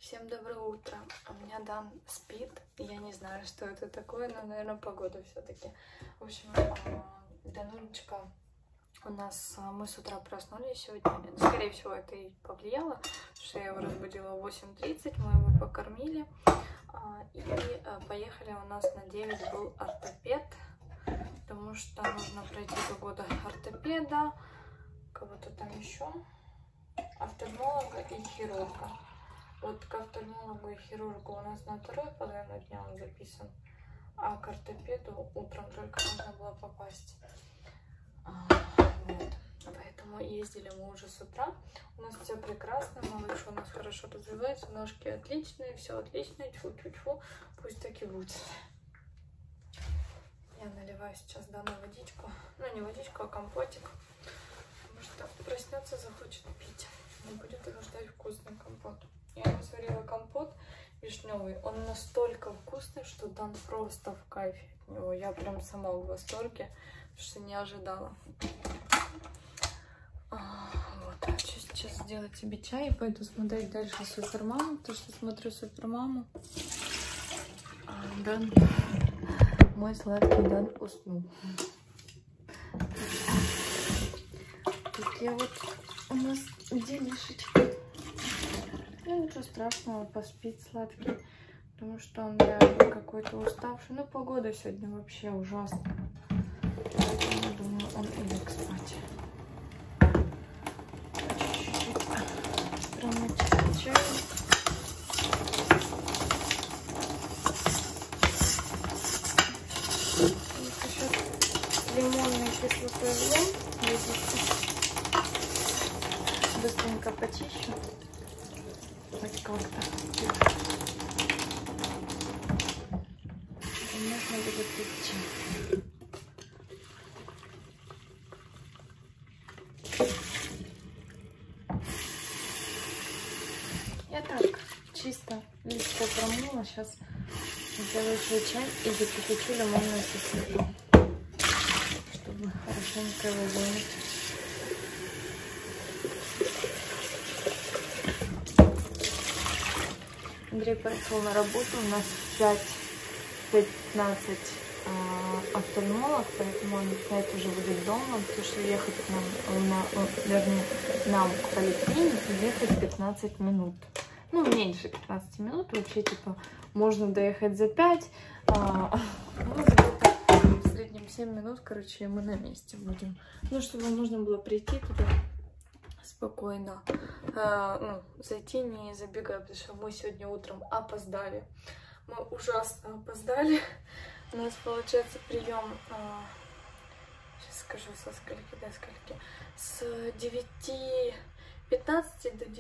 Всем доброе утро. У меня Дан спит. Я не знаю, что это такое, но, наверное, погода все-таки. В общем, Данулечка у нас... Мы с утра проснулись сегодня. Скорее всего, это и повлияло, что я его разбудила в 8:30. Мы его покормили. И поехали. У нас на 9 был ортопед, потому что нужно пройти 2 года ортопеда, кого-то там еще, офтальмолога и хирурга. Вот к офтальмологу и хирургу у нас на 2-ю половину дня он записан, а к ортопеду утром только нужно было попасть. Вот. Поэтому ездили мы уже с утра. У нас все прекрасно, малыш у нас хорошо развивается, ножки отличные, все отлично, тьфу-тьфу-тьфу, пусть так и будет. Я наливаю сейчас Дану водичку, ну не водичку, а компотик, потому что проснется, захочет пить, не будет его ждать вкусный компот. Я ему сварила компот вишневый, он настолько вкусный, что Дан просто в кайфе от него. Я прям сама в восторге, потому что не ожидала. Вот, хочу сейчас сделать себе чай и пойду смотреть дальше Супермаму, потому что смотрю Супермаму. Дан, мой сладкий Дан уснул. Такие вот у нас делишечки. Ну, ничего страшного, поспит сладкий, потому что он реально какой-то уставший. Ну, погода сегодня вообще ужасная. Поэтому, я думаю, он и лег спать. Чуть-чуть промочить чай. Вот еще лимонной кислотой влом. Быстренько почищу. Хоть как-то. Можно будет идти. Я так чисто листья промыла. Сейчас сделаю свой чай и закипячу лимонную кислоту, чтобы хорошенько его вымыть. Андрей поехал на работу, у нас в 5:15 офтальмолог, поэтому он опять уже будет дома, потому что ехать нам к поликлинике ехать 15 минут. Ну, меньше 15 минут, вообще, типа, можно доехать за 5, ну, в среднем 7 минут, короче, мы на месте будем. Ну, чтобы можно было прийти туда спокойно, ну, зайти не забегая, потому что мы сегодня утром опоздали. Мы ужасно опоздали. У нас получается прием, сейчас скажу, со скольки до скольки, с 9:15 до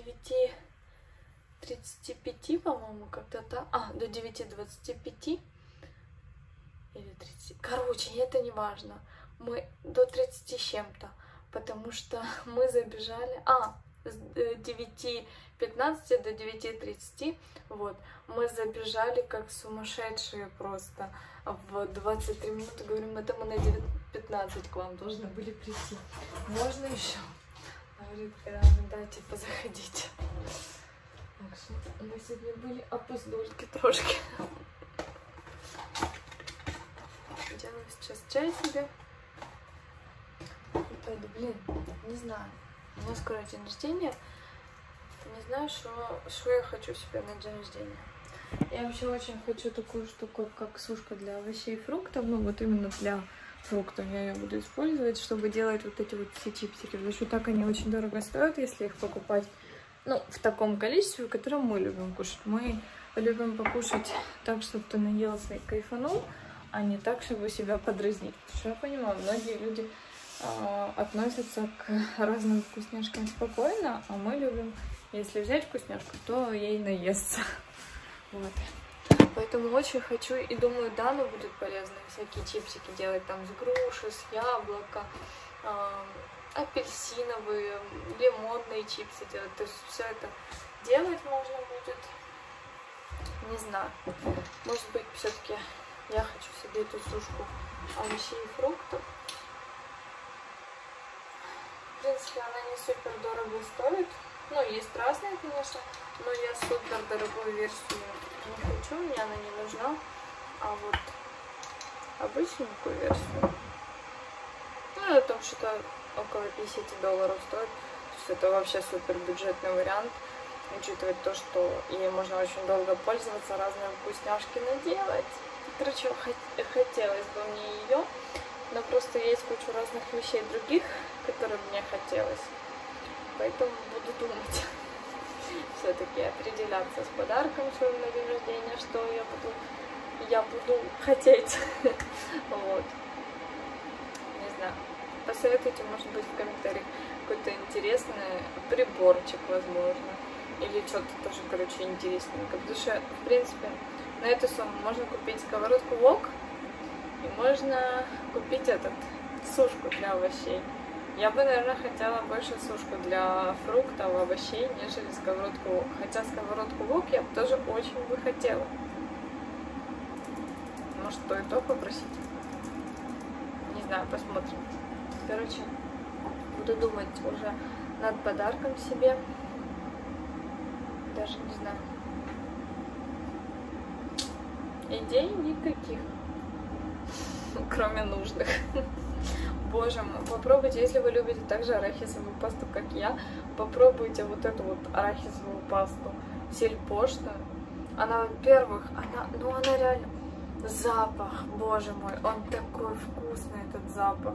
9:35, по-моему, как-то, до 9:25 или 30, короче, это не важно, мы до 30 с чем-то. Потому что мы забежали, с 9:15 до 9:30, вот, мы забежали как сумасшедшие просто в 23 минуты, говорим, это мы на 9:15 к вам должны были прийти, можно еще? Говорит, да, типа, заходите. Так что мы сегодня были опоздульки трошки. Делаю сейчас чай себе. Пойду, блин, не знаю, у меня скоро день рождения, не знаю, что я хочу себе на день рождения. Я вообще очень хочу такую штуку, как сушка для овощей и фруктов, ну вот именно для фруктов я ее буду использовать, чтобы делать вот эти вот все чипсики, потому что так они очень дорого стоят, если их покупать, ну, в таком количестве, в котором мы любим кушать. Мы любим покушать так, чтобы ты наелся и кайфанул, а не так, чтобы себя подразнить. Потому что я понимаю, многие люди относятся к разным вкусняшкам спокойно, а мы любим, если взять вкусняшку, то ей наесться. Вот. Поэтому очень хочу и думаю, Дану будет полезно всякие чипсики делать там с груши, с яблока, апельсиновые, лимонные чипсы делать. То есть все это делать можно будет. Не знаю. Может быть, все-таки я хочу себе эту сушку овощей и фруктов. В принципе, она не супер дорого стоит. Ну, есть разные, конечно, но я супер дорогую версию не хочу, мне она не нужна. А вот обычненькую версию, ну, это что-то около $50 стоит. То есть это вообще супер бюджетный вариант, учитывая то, что ей можно очень долго пользоваться, разные вкусняшки наделать. Короче, хотелось бы мне ее, но просто есть куча разных вещей других, которые мне хотелось. Поэтому буду думать, все-таки определяться с подарком своим на день рождения, что я буду хотеть. Вот. Не знаю. Посоветуйте, может быть, в комментариях какой-то интересный приборчик, возможно. Или что-то тоже, короче, интересненько. Потому что, в принципе, на эту сумму можно купить сковородку вок и можно купить сушку для овощей. Я бы, наверное, хотела больше сушку для фруктов, овощей, нежели сковородку вок. Хотя сковородку вок я бы тоже очень бы хотела. Может, то и то попросить. Не знаю, посмотрим. Короче, буду думать уже над подарком себе. Даже не знаю. Идей никаких. Кроме нужных. Боже мой, попробуйте, если вы любите также арахисовую пасту, как я, попробуйте вот эту вот арахисовую пасту сельпошную. Она, во-первых, она реально... Запах, боже мой, он такой вкусный, этот запах.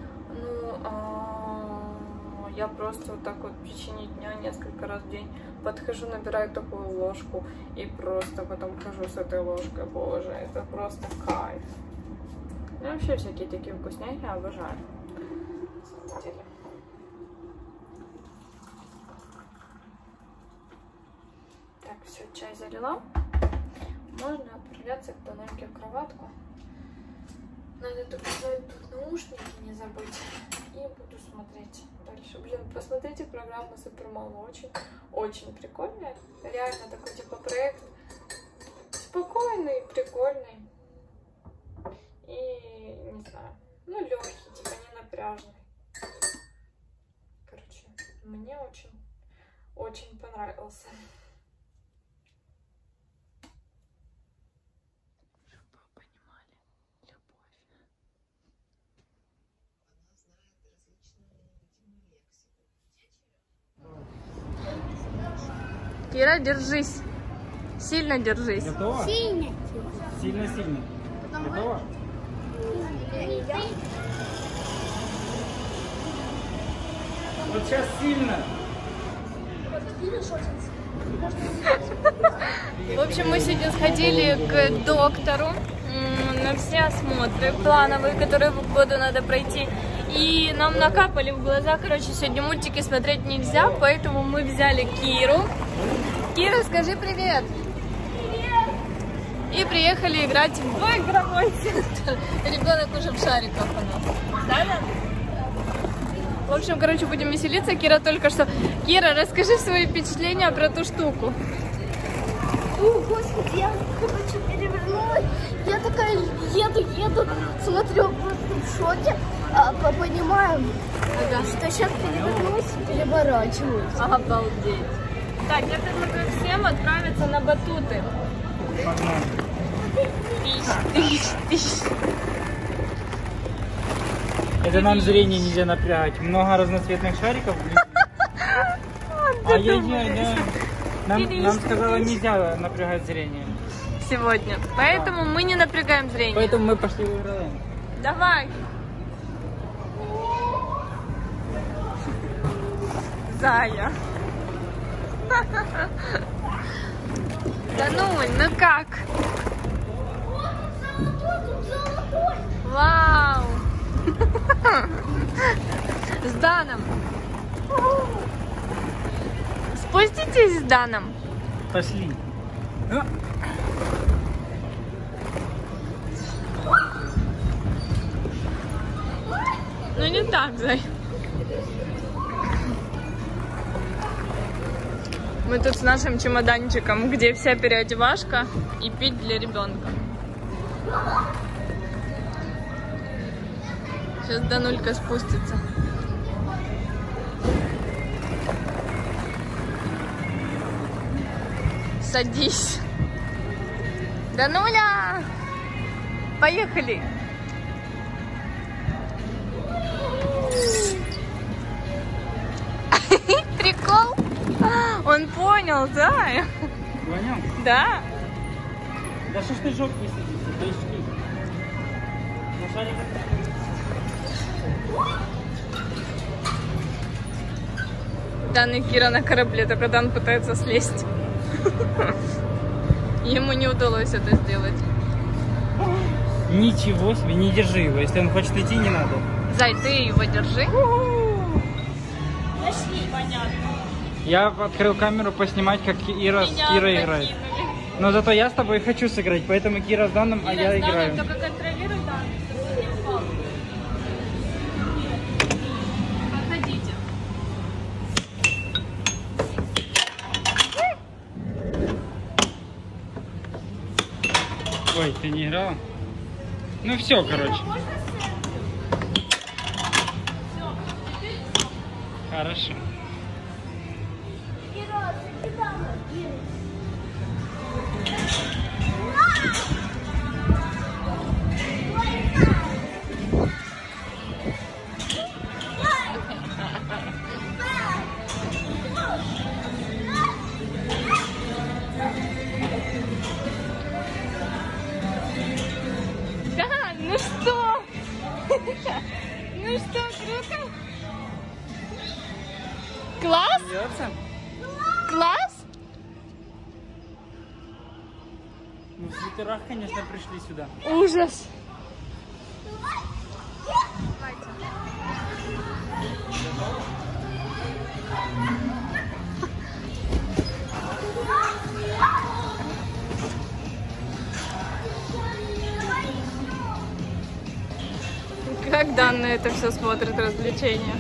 Ну, я просто вот так вот в течение дня несколько раз в день подхожу, набираю такую ложку и просто потом хожу с этой ложкой. Боже, это просто кайф. Ну, вообще всякие такие вкусняхи обожаю. На самом деле. Так, все, чай залила. Можно отправляться к Данульке в кроватку. Надо только тут наушники не забыть. И буду смотреть дальше. Блин, посмотрите программу Супермама. Очень прикольная. Реально такой типа проект. Спокойный, прикольный. И не знаю. Ну, легкий, типа не напряжный. Короче, мне очень понравился. Кира, держись. Сильно держись. Готова? Сильно. Сильно. Готова? Вот сейчас сильно. В общем, мы сегодня сходили к доктору на все осмотры плановые, которые в году надо пройти. И нам накапали в глаза, короче, сегодня мультики смотреть нельзя, поэтому мы взяли Киру. Кира, скажи привет! Привет! И приехали играть в игровой центр. Ребенок уже в шариках у нас. Да? В общем, короче, будем веселиться. Кира только что... Кира, расскажи свои впечатления про ту штуку. О, господи, я, короче, перевернулась. Я такая еду, смотрю, просто в шоке. Понимаю, что сейчас перевернусь и переворачиваюсь. Обалдеть. Так, я предлагаю всем отправиться на батуты. Тыщ. Это нам зрение нельзя напрягать. Много разноцветных шариков. Ай-яй-яй, нам сказала, нельзя напрягать зрение. Сегодня. Поэтому мы не напрягаем зрение. Поэтому мы пошли в Игроленд. Давай. Зая. Дануль, ну как? Вау! С Даном. Спуститесь с Даном. Пошли. Ну не так, Зай. Мы тут с нашим чемоданчиком, где вся переодевашка и пить для ребенка. Сейчас Данулька спустится. Садись. Дануля! Поехали! Прикол? Он понял, да? Понял? Да. Да что ж ты жопкой сидишь, точки. На шариках. Дан и Кира на корабле, только Дан пытается слезть. Ему не удалось это сделать. Ничего себе, не держи его. Если он хочет идти, не надо. Зай, ты его держи. Нашли, понятно. Я открыл камеру поснимать, как Ира с Кирой играет. Но зато я с тобой хочу сыграть, поэтому Кира с Даном, а я играю. Только контролируй Дан. Подходите. Ой, ты не играла? Ну все, короче. Хорошо. Кира, сиди там, Кира. Да, ну что? Ну что, круто? Класс? Смеется? Класс? Мы в свитерах, конечно, пришли сюда. Ужас. Как Дан на это все смотрит, развлечения?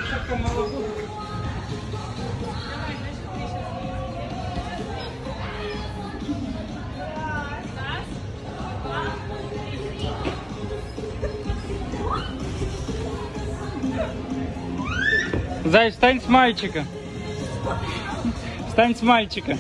Зай, встань с мальчика. Встань с мальчика.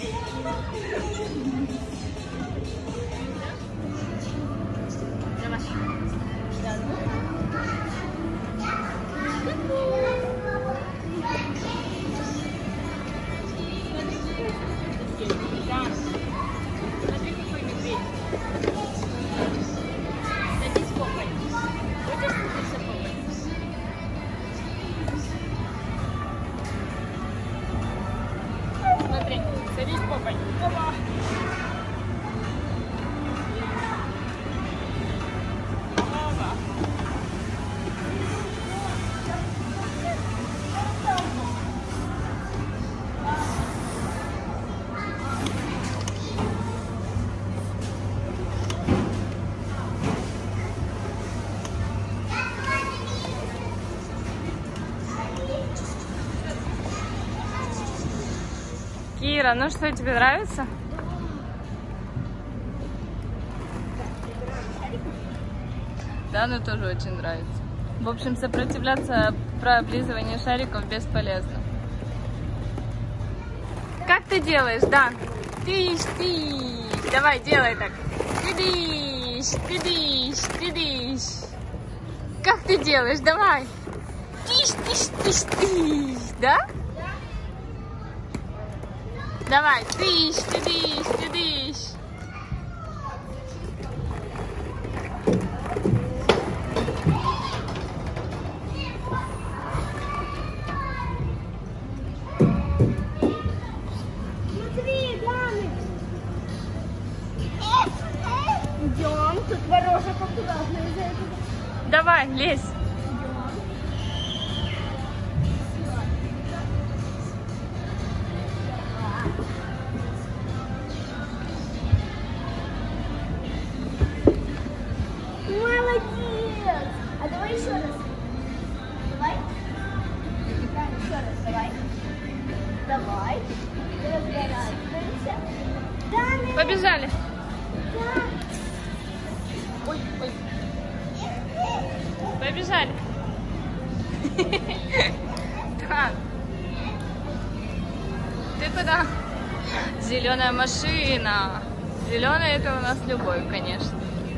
Смотри, садись попой. Опа. Кира, ну что, тебе нравится? Да, ну тоже очень нравится. В общем, сопротивляться про облизывание шариков бесполезно. Как ты делаешь, да? Тыщ, тыщ. Давай, делай так. Тыдыщ, тыдыщ, тыдыщ. Как ты делаешь? Давай. Тыщ, тыщ, тыщ, тыщ. Да? Давай, тыщ, тыдыщ, тыдыщ. Смотри, Даныч. Идем, тут ворожек аккуратно из-за этого. Давай, лезь. Молодец! А давай еще раз. Давай. Да, еще раз, давай. Давай. Разворачиваемся. Даныч. Побежали. Да. Ой, ой. Побежали. Да. Ты куда? Зеленая машина. Зеленая — это у нас любовь, конечно.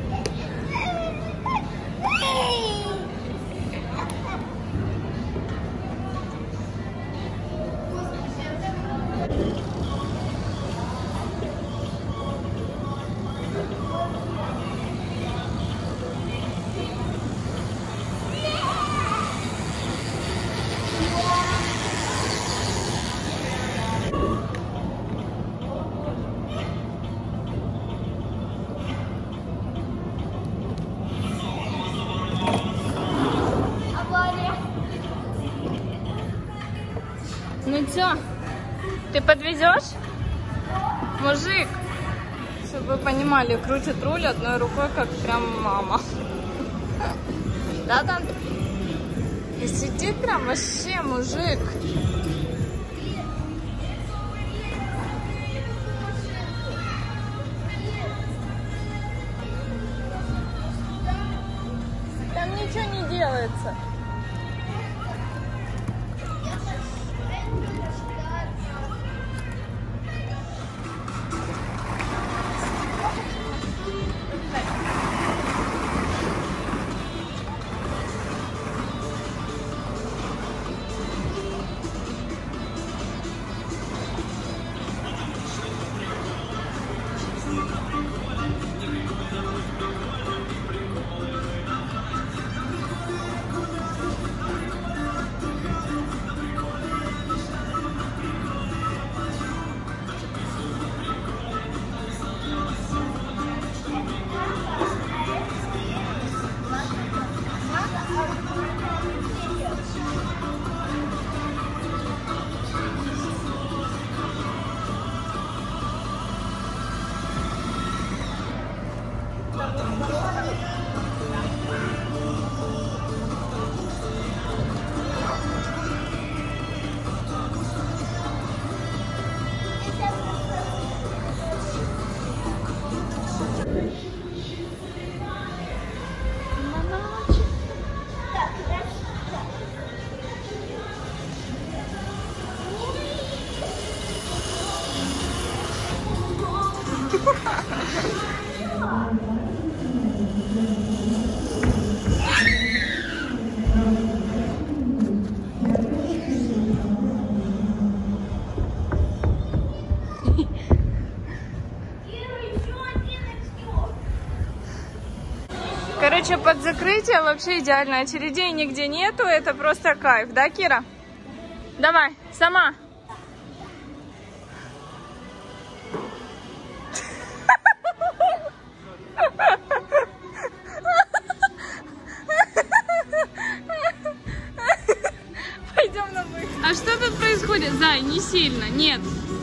Ну чё, ты подвезешь? Мужик, чтобы вы понимали, крутит руль одной рукой, как прям мама. Да-да. И сидит прям вообще мужик. Там ничего не делается. Короче, под закрытие вообще идеально. Очередей нигде нету. Это просто кайф. Да, Кира? Давай, сама. Пойдем на выход. А что тут происходит, Зай? Не сильно. Нет.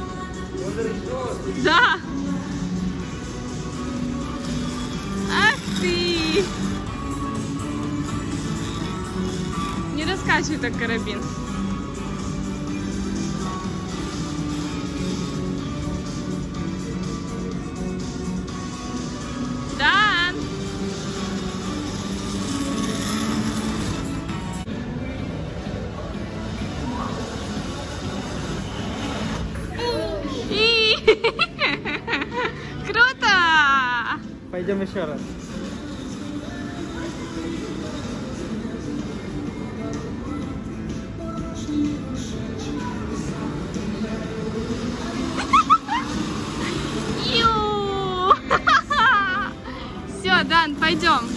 Да. Ах ты! Не раскачивай так карабин. Дан! Круто! Пойдем еще раз. Все, Дан, пойдем.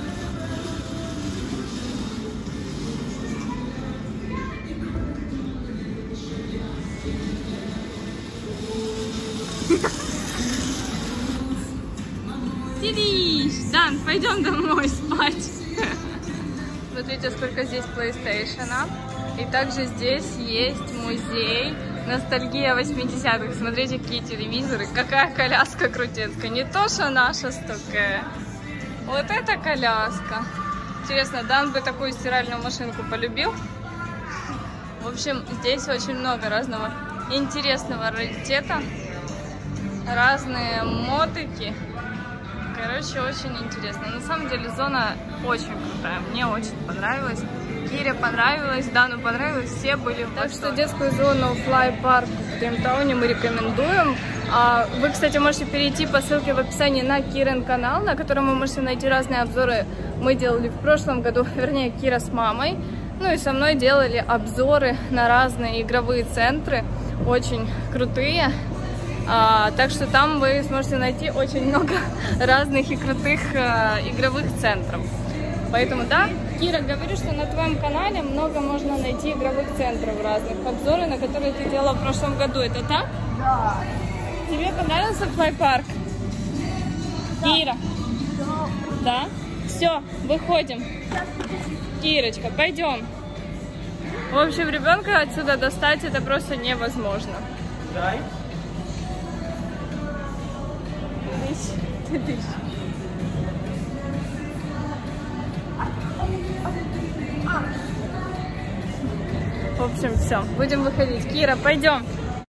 Сидишь. Дан, пойдем домой спать. Смотрите, сколько здесь PlayStation. И также здесь есть музей ностальгия 80-х. Смотрите, какие телевизоры. Какая коляска крутецкая. Не то, что наша столько. Вот это коляска. Интересно, Дан бы такую стиральную машинку полюбил. В общем, здесь очень много разного интересного раритета. Разные мотыки. Короче, очень интересно. На самом деле зона очень крутая. Мне очень понравилось. Кире понравилось, Дану понравилось. Все были в восторге. Так что детскую зону Fly Park в Дримтауне, мы рекомендуем. Вы, кстати, можете перейти по ссылке в описании на Кирин канал, на котором вы можете найти разные обзоры. Мы делали в прошлом году, вернее, Кира с мамой, ну и со мной делали обзоры на разные игровые центры, очень крутые. Так что там вы сможете найти очень много разных и крутых игровых центров. Поэтому, да, Кира, говорю, что на твоем канале много можно найти игровых центров разных. Обзоры, на которые ты делала в прошлом году. Это так? Да. Тебе понравился флай-парк? Кира? Да? Все, выходим. Кирочка, пойдем. В общем, ребенка отсюда достать это просто невозможно. Дай. Ты дышь. В общем, все, будем выходить. Кира, пойдем.